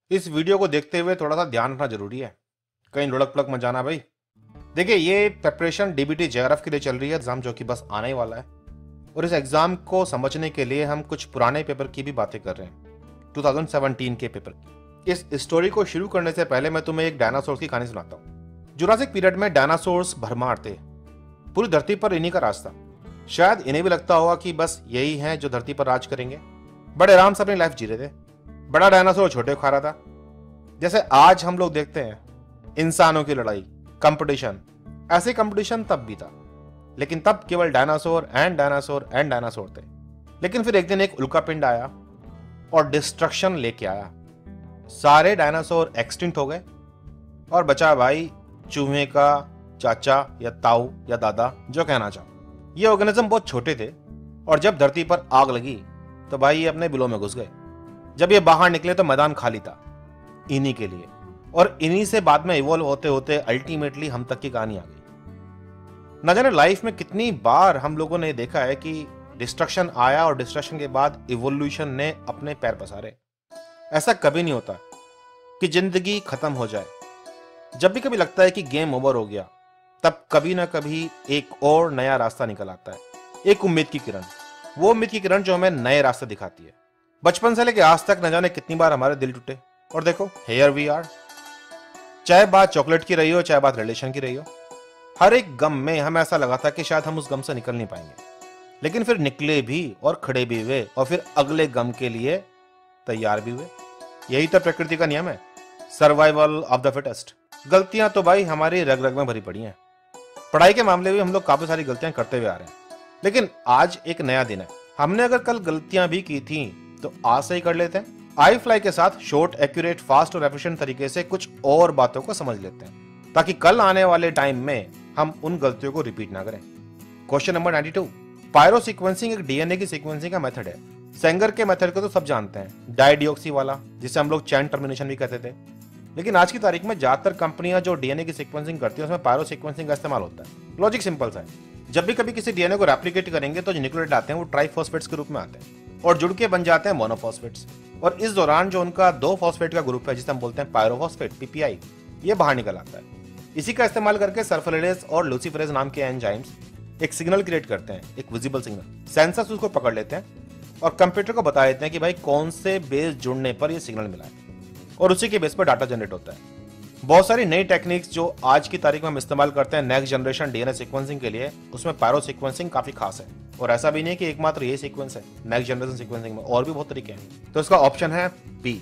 इस वीडियो को देखते हुए थोड़ा सा ध्यान रखना जरूरी है, कहीं लुढ़क पुढ़क मत जाना भाई। देखिए, ये प्रिपरेशन डीबीटी जेआरएफ के लिए चल रही है एग्जाम, जो कि बस आने ही वाला है। और इस एग्जाम को समझने के लिए हम कुछ पुराने पेपर की भी बातें कर रहे हैं, 2017 के पेपर की। इस स्टोरी को शुरू करने से पहले मैं तुम्हें एक डायनासोर की कहानी सुनाता हूँ। जुरासिक पीरियड में डायनासोर्स भरमार थे, पूरी धरती पर इन्हीं का राज था। शायद इन्हें भी लगता होगा कि बस यही हैं जो धरती पर राज करेंगे। बड़े आराम से अपनी लाइफ जी रहे थे। बड़ा डायनासोर छोटे को खा रहा था। जैसे आज हम लोग देखते हैं इंसानों की लड़ाई, कंपटीशन, ऐसे कंपटीशन तब भी था, लेकिन तब केवल dinosaur and dinosaur and dinosaur थे। लेकिन फिर एक दिन एक उल्कापिंड आया और डिस्ट्रक्शन लेके आया। सारे डायनासोर एक्सटिंक्ट हो गए और बचा भाई चूहे का चाचा या ताऊ या दादा, जो कहना चाहो। ये ऑर्गेनिज्म बहुत छोटे थे और जब धरती पर आग लगी तो भाई ये अपने बिलों में घुस गए। जब ये बाहर निकले तो मैदान खाली था इन्हीं के लिए, और इन्हीं से बाद में इवॉल्व होते होते अल्टीमेटली हम तक की कहानी आ गई। न जाने लाइफ में कितनी बार हम लोगों ने देखा है कि डिस्ट्रक्शन आया और डिस्ट्रक्शन के बाद इवोल्यूशन ने अपने पैर पसारे। ऐसा कभी नहीं होता कि जिंदगी खत्म हो जाए। जब भी कभी लगता है कि गेम ओवर हो गया, तब कभी ना कभी एक और नया रास्ता निकल आता है, एक उम्मीद की किरण। वो उम्मीद की किरण जो हमें नए रास्ते दिखाती है। बचपन से लेकर आज तक न जाने कितनी बार हमारे दिल टूटे, और देखो हियर वी आर। चाहे बात चॉकलेट की रही हो, चाहे बात रिलेशन की रही हो, हर एक गम में हमें ऐसा लगा था कि शायद हम उस गम से निकल नहीं पाएंगे, लेकिन फिर निकले भी और खड़े भी हुए और फिर अगले गम के लिए तैयार भी हुए। यही तो प्रकृति का नियम है, सर्वाइवल ऑफ द फिटेस्ट। गलतियां तो भाई हमारी रग रग में भरी पड़ी हैं। पढ़ाई के मामले में हम लोग काफी सारी गलतियां करते हुए आ रहे हैं, लेकिन आज एक नया दिन है। हमने अगर कल गलतियां भी की थी तो आज से ही कर लेते हैं। आई फ्लाई के साथ शॉर्ट, एक्यूरेट, फास्ट और एफिशिएंट तरीके से कुछ और बातों को समझ लेते हैं, ताकि कल आने वाले टाइम में हम उन गलतियों को रिपीट ना करें। Question number 92। पायरो सीक्वेंसिंग एक डीएनए की सीक्वेंसिंग का मेथड है। सेंगर के मेथड को तो सब जानते हैं, डाइडिऑक्सी वाला, जिसे हम लोग चैन टर्मिनेशन भी कहते थे। लेकिन आज की तारीख में ज्यादातर कंपनियां जो डीएनए की सीक्वेंसिंग करती है उसमें पायरो सीक्वेंसिंग का इस्तेमाल होता है। लॉजिक सिंपल सा है, जब भी कभी किसी डीएनए को रेप्लिकेट करेंगे तो जो न्यूक्लियोटाइड आते हैं वो ट्राइफॉस्फेट्स के रूप में आते हैं और जुड़ के बन जाते हैं मोनोफॉस्फेट्स। और इस दौरान जो उनका दो फॉस्फेट का ग्रुप है, जिसे हम बोलते हैं पायरोफॉस्फेट, पीपीआई, ये बाहर निकल आता है। इसी का इस्तेमाल करके सल्फोनेलेज और लूसीफरेज नाम के एंजाइम्स एक सिग्नल क्रिएट करते हैं, एक विजिबल सिग्नल। सेंसर्स उसको पकड़ लेते हैं और कंप्यूटर को बता देते हैं कि भाई कौन से बेस जुड़ने पर ये सिग्नल मिला है, और उसी के बेस पर डाटा जनरेट होता है। बहुत सारी नई टेक्निक्स जो आज की तारीख में हम इस्तेमाल करते हैं नेक्स्ट जनरेशन डीएनए सीक्वेंसिंग के लिए, उसमें पायरो सीक्वेंसिंग काफी खास है। और ऐसा भी नहीं है कि एकमात्र ये सीक्वेंस है नेक्स्ट जनरेशन सीक्वेंसिंग में, और भी बहुत तरीके हैं। तो इसका ऑप्शन है बी।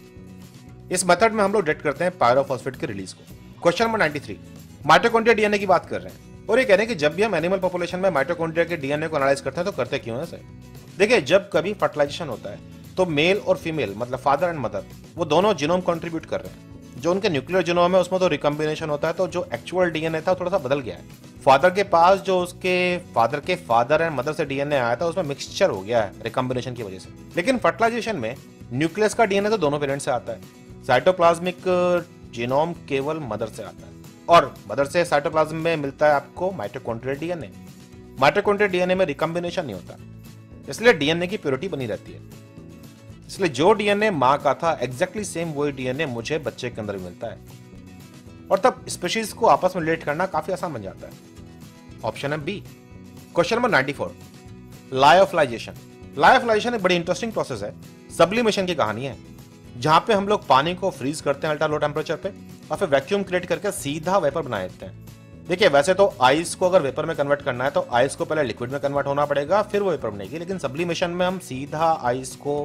इस मेथड में हम लोग डिटेक्ट करते हैं पायरोफॉस्फेट के रिलीज को। Question number 93। माइटोकॉन्ड्रिया डीएनए की बात कर रहे हैं और ये कह रहे हैं कि जब भी हम एनिमल पॉपुलेशन में माइटोकॉन्ड्रिया के डीएनए को एनालाइज करते हैं तो करते क्यों है सर? देखिए, जब कभी फर्टिलाइजेशन होता है तो मेल और फीमेल, मतलब फादर एंड मदर, वो दोनों जीनोम कंट्रीब्यूट कर रहे हैं। जो उनके न्यूक्लियर जीनोम है उसमें तो रिकम्बिनेशन होता है, तो जो एक्चुअल डीएनए था थोड़ा सा बदल गया है। फादर के पास जो उसके फादर के फादर एंड मदर से डीएनए आया था उसमें मिक्सचर हो गया है रिकम्बिनेशन की वजह से। लेकिन फर्टिलाइजेशन में न्यूक्लियस का डीएनए तो दोनों पेरेंट्स से आता है, साइटोप्लाज्मिक जीनोम केवल मदर से आता है, और मदर से साइटोप्लाज्म में मिलता है आपको माइटोकॉन्ड्रियल डीएनए। माइटोकॉन्ड्रियल डीएनए में रिकम्बिनेशन नहीं होता, इसलिए डीएनए की प्योरिटी बनी रहती है। इसलिए जो डीएनए मां का था एग्जैक्टली सेम वही डीएनए मुझे बच्चे के अंदर मिलता है, और तब स्पीशीज को आपस में रिलेट करना काफी आसान बन जाता है। ऑप्शन है B. Question number 94। Lyophilisation. Lyophilisation एक बड़ी इंटरेस्टिंग प्रोसेस है, सब्लिमेशन की कहानी है, जहां पे हम लोग पानी को फ्रीज करते हैं अल्ट्रा लो टेम्परेचर पे और फिर वैक्यूम क्रिएट करके सीधा वेपर बना देते हैं। देखिए, वैसे तो आइस को अगर वेपर में कन्वर्ट करना है तो आइस को पहले लिक्विड में कन्वर्ट होना पड़ेगा, फिर वो वेपर बनेगी। लेकिन सब्लिमेशन में हम सीधा आइस को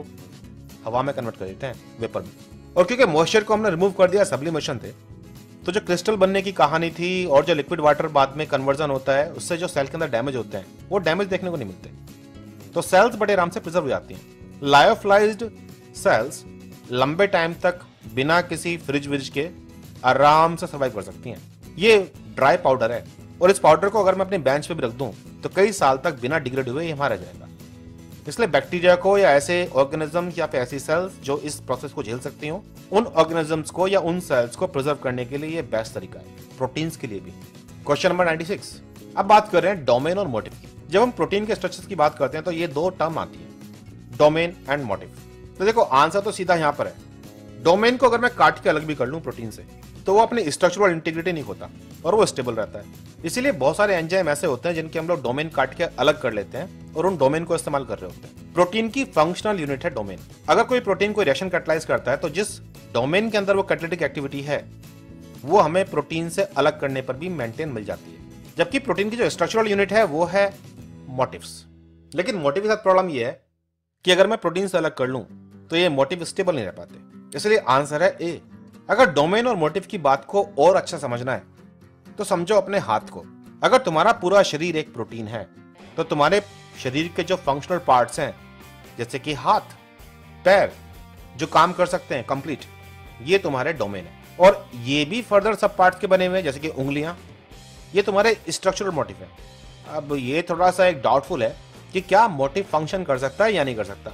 हवा में कन्वर्ट कर देते हैं, वेपर में। और क्योंकि मॉइस्चर को हमने रिमूव कर दिया सब्लिमेशन थे, तो जो क्रिस्टल बनने की कहानी थी और जो लिक्विड वाटर बाद में कन्वर्जन होता है, उससे जो सेल के अंदर डैमेज होते हैं वो डैमेज देखने को नहीं मिलते, तो सेल्स बड़े आराम से प्रिजर्व हो जाती हैं। लायोफिलाइज्ड सेल्स लंबे टाइम तक बिना किसी फ्रिज विज के आराम से सर्वाइव कर सकती हैं। ये ड्राई पाउडर है और इस पाउडर को अगर मैं अपने बेंच पे भी रख दूं तो कई साल तक बिना डिग्रेड हुए ये हमारा जाएगा। इसलिए बैक्टीरिया को या ऐसे ऑर्गेनिज्म या फिर ऐसी सेल्स जो इस प्रोसेस को झेल सकती हो, उन ऑर्गेनिजम्स को या उन सेल्स को प्रिजर्व करने के लिए ये बेस्ट तरीका है, प्रोटीन्स के लिए भी। Question number 96। अब बात कर रहे हैं डोमेन और मोटिव की। जब हम प्रोटीन के स्ट्रक्चर्स की बात करते हैं तो ये दो टर्म आती है, डोमेन एंड मोटिव। तो देखो, आंसर तो सीधा यहां पर है, डोमेन को अगर मैं काट के अलग भी कर लूं प्रोटीन से, तो वो अपनी स्ट्रक्चरल इंटीग्रिटी नहीं खोता और वो स्टेबल रहता है। इसीलिए बहुत सारे एंजाइम ऐसे होते हैं जिनके हम लोग डोमेन काट के अलग कर लेते हैं और उन डोमेन को इस्तेमाल कर रहे होते हैं। प्रोटीन की फंक्शनल यूनिट है डोमेन। अगर कोई प्रोटीन कोई रिएक्शन कैटलाइज करता है तो जिस डोमेन के अंदर वो कैटालिटिक एक्टिविटी है वो हमें प्रोटीन से अलग करने पर भी मेंटेन मिल जाती है। जबकि प्रोटीन की जो स्ट्रक्चरल यूनिट है वो है मोटिव्स। लेकिन मोटिव के साथ प्रॉब्लम ये है कि अगर मैं प्रोटीन से अलग कर लूं तो ये मोटिव स्टेबल नहीं रह पाते। इसलिए आंसर है ए। अगर डोमेन और मोटिव की बात को और अच्छा समझना है तो समझो अपने हाथ को। अगर तुम्हारा पूरा शरीर एक प्रोटीन है तो तुम्हारे शरीर के जो फंक्शनल पार्ट्स हैं जैसे कि हाथ, पैर जो काम कर सकते हैं कंप्लीट, ये तुम्हारे डोमेन है। और ये भी फर्दर सब पार्ट्स के बने हुए हैं जैसे कि उंगलियां, ये तुम्हारे स्ट्रक्चरल मोटिव है। अब ये थोड़ा सा एक डाउटफुल है कि क्या मोटिव फंक्शन कर सकता है या नहीं कर सकता।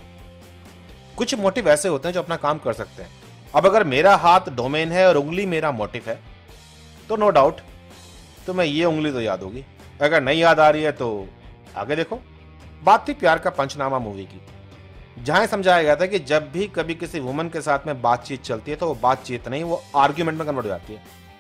कुछ मोटिव ऐसे होते हैं जो अपना काम कर सकते हैं। अब अगर मेरा हाथ डोमेन है और उंगली मेरा मोटिव है तो नो डाउट तुम्हें ये उंगली तो याद होगी। अगर नहीं याद आ रही है तो आगे देखो। बात थी प्यार का पंचनामा मूवी की, जहां समझाया गया था कि जब भी कभी किसी वुमन के साथ में बातचीत चलती है तो वो बातचीत नहीं, वो आर्ग्यूमेंट में कन्वर्ट हो जाती है।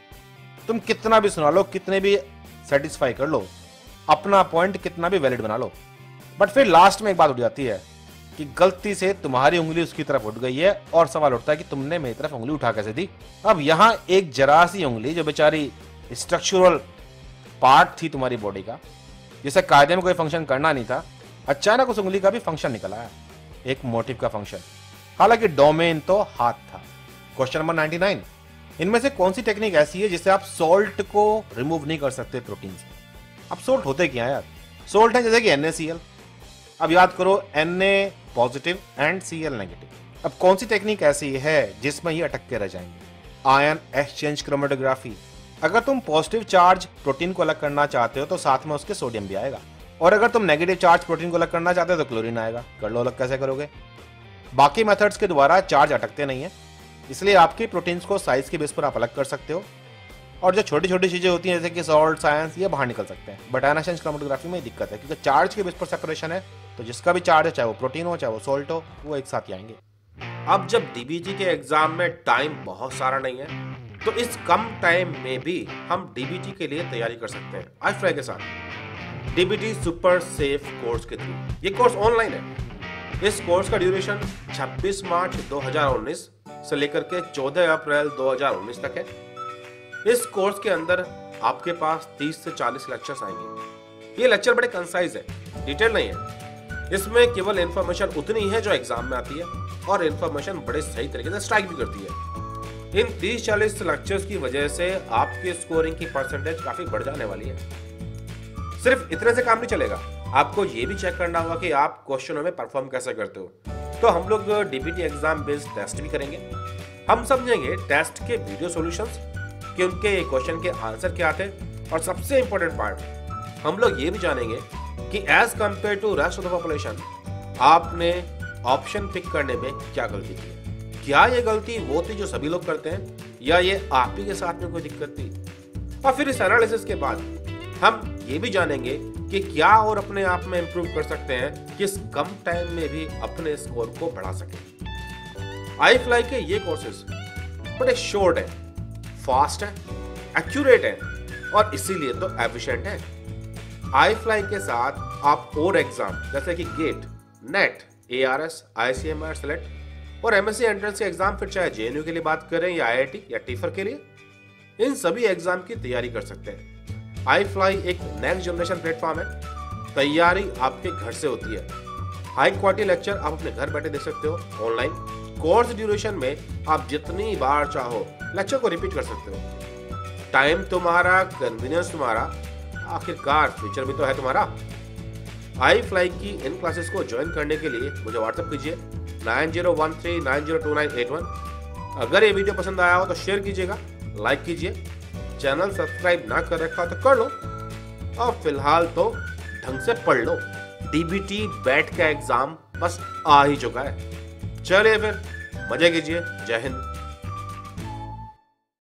तुम कितना भी सुना लो, कितने भी सेटिस्फाई कर लो, अपना पॉइंट कितना भी वैलिड बना लो, बट फिर लास्ट में एक बात उठ जाती है कि गलती से तुम्हारी उंगली उसकी तरफ उठ गई है और सवाल उठता है कि तुमने मेरी तरफ उंगली उठा कैसे दी। अब यहां एक जरा सी उंगली जो बेचारी स्ट्रक्चरल पार्ट थी तुम्हारी बॉडी का, जिसे कायदे में कोई फंक्शन करना नहीं था, अचानक उस उंगली का भी फंक्शन निकल आया, एक मोटिव का फंक्शन। हालांकि डोमेन तो हाथ था। क्वेश्चन नंबर 99, इनमें से कौन सी टेक्निक ऐसी है जिससे आप सोल्ट को रिमूव नहीं कर सकते प्रोटीन से। अब सोल्ट होते क्या है यार? सोल्ट है जैसे कि NaCl। अब याद करो Na positive and Cl negative. अब कौन सी टेक्निक ऐसी है जिसमें ये अटक के रह जाएंगे? Ion exchange chromatography. अगर तुम पॉजिटिव चार्ज प्रोटीन को अलग करना चाहते हो तो साथ में उसके सोडियम भी आएगा, और अगर तुम नेगेटिव चार्ज प्रोटीन को अलग करना चाहते हो तो क्लोरीन आएगा। कर लो अलग, कैसे करोगे? बाकी मेथड्स के द्वारा चार्ज अटकते नहीं है, इसलिए आपकी प्रोटीन्स को साइज के बेस पर आप अलग कर सकते हो, और जो छोटी छोटी चीजें होती हैं जैसे कि सॉल्ट, आयंस, ये बाहर निकल सकते हैं। बट आयन एक्सचेंज क्रोमेटोग्राफी में दिक्कत है क्योंकि चार्ज के बेस पर सेपरेशन है, तो जिसका भी चार्ज है, चाहे वो प्रोटीन हो चाहे वो सॉल्ट हो, वो एक साथ ही आएंगे। अब जब डीबीटी के एग्जाम में टाइम बहुत सारा नहीं है तो इस कम टाइम में भी हम डीबीटी के लिए तैयारी कर सकते हैं iFly के साथ, डीबीटी सुपर सेफ कोर्स के थ्रू। ये कोर्स ऑनलाइन है। इस कोर्स का ड्यूरेशन 26 मार्च 2019 से लेकर के 14 अप्रैल 2019 तक है। इस कोर्स के अंदर आपके पास 30 से 40 लेक्चर्स आएंगे। ये लेक्चर बड़े कंसाइज है, डिटेल नहीं है। इसमें केवल इंफॉर्मेशन उतनी है जो एग्जाम में आती है, और इंफॉर्मेशन बड़े सही तरीके से स्ट्राइक भी करती है। इन 30-40 लेक्चर्स की वजह से आपकी स्कोरिंग की परसेंटेज काफी बढ़ जाने वाली है। सिर्फ इतने से काम नहीं चलेगा, आपको ये भी चेक करना होगा कि आप क्वेश्चनों में परफॉर्म कैसे करते हो। तो हम लोग डीबीटी एग्जाम बेस्ड टेस्ट भी करेंगे। हम समझेंगे टेस्ट के वीडियो सॉल्यूशंस कि उनके क्वेश्चन के आंसर क्या थे, और सबसे इंपॉर्टेंट पार्ट, हम लोग ये भी जानेंगे कि as compared to rest of the population आपने ऑप्शन पिक करने में क्या गलती की। क्या ये गलती वो थी जो सभी लोग करते हैं, या ये आप ही के साथ में कोई दिक्कत थी? और फिर इस एनालिसिस के बाद हम ये भी जानेंगे कि क्या और अपने आप में इंप्रूव कर सकते हैं कि इस कम टाइम में भी अपने स्कोर को बढ़ा सके। iFly के ये कोर्सेज बड़े शॉर्ट है, फास्ट है, एक्यूरेट है, और इसीलिए तो एफिशिएंट है। iFly के साथ आप और एग्जाम जैसे कि GATE, NET, ARS, ICMR, select और MSc एंट्रेंस के एग्जाम, फिर चाहे JNU के लिए बात करें या IIT या टीफर के लिए, इन सभी एग्जाम की तैयारी कर सकते हैं। iFly एक नेक्स्ट जनरेशन प्लेटफॉर्म है। तैयारी आपके घर से होती है। हाई क्वालिटी लेक्चर आप अपने घर बैठे देख सकते हो ऑनलाइन। कोर्स ड्यूरेशन में आप जितनी बार चाहो लेक्चर को रिपीट कर सकते हो। टाइम तुम्हारा, कन्वीनियंस तुम्हारा, आखिरकार फ्यूचर भी तो है तुम्हारा। iFly की इन क्लासेस को ज्वाइन करने के लिए मुझे व्हाट्सएप कीजिए 9013902981। अगर ये वीडियो पसंद आया हो तो शेयर कीजिएगा, लाइक कीजिए, चैनल सब्सक्राइब ना कर रखा हो तो कर लो, और फिलहाल तो ढंग से पढ़ लो। डीबीटी बैट का एग्जाम बस आ ही चुका है। चलिए फिर मजे कीजिए। जय हिंद।